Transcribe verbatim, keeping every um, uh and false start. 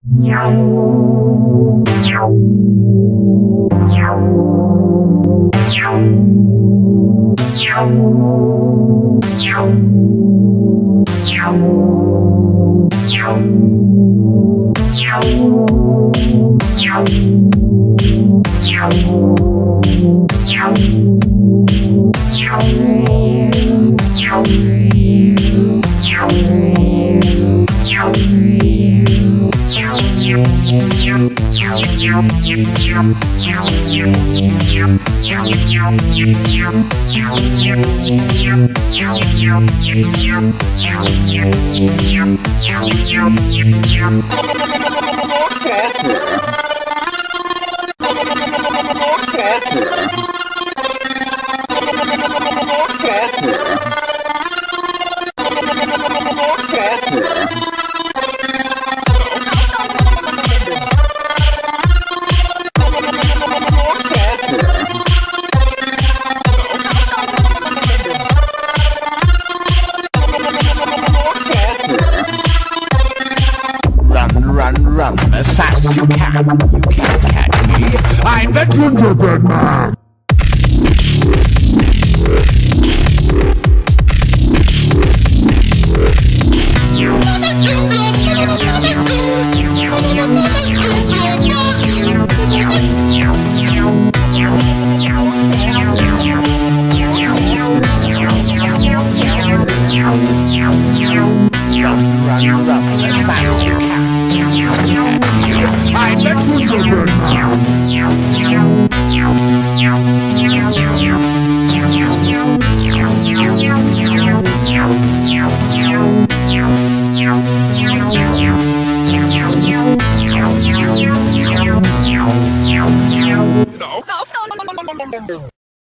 Run as fast as you can. You can't catch me. I'm the Gingerbread Man. Run, run as fast as you can. I'm the Gingerbread Man. No, no, no, no, no, no, no, no.